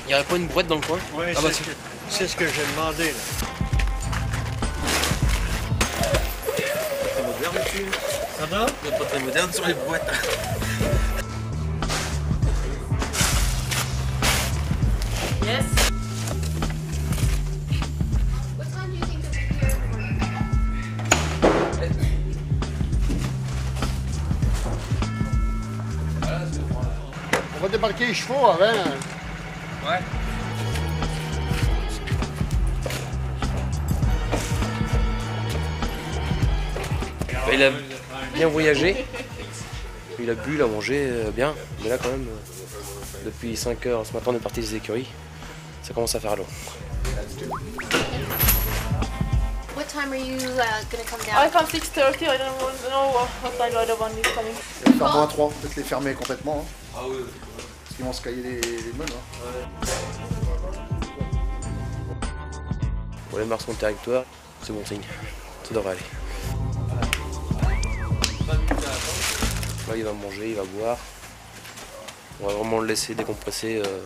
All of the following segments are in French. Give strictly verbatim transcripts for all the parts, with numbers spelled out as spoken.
Il n'y aurait pas une brouette dans le coin? Oui, ah bah, c'est ce que j'ai demandé là. C'est moderne dessus. Pardon? C'est pas très moderne sur les boîtes. Yes. On va débarquer les chevaux avant. Ouais. Bah, il a bien voyagé. Il a bu, il a mangé euh, bien. Mais là quand même, euh, depuis cinq heures ce matin on est parti des écuries. Ça commence à faire long. What time are you uh, gonna come down? I come six thirty, I don't know what time the other one is coming. Il va faire moins trois, peut-être les fermer complètement. Hein. Ah oui. Parce qu'ils vont se cailler les, les meules. Hein. Pour les marques sont territoires, c'est bon signe. Ça devrait aller. Là il va manger, il va boire. On va vraiment le laisser décompresser euh,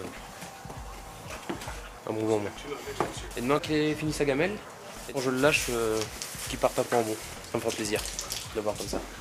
un bon moment. Et demain qu'il ait fini sa gamelle, quand je le lâche, euh, qu'il parte un peu en bon. Ça me fera plaisir de le voir comme ça.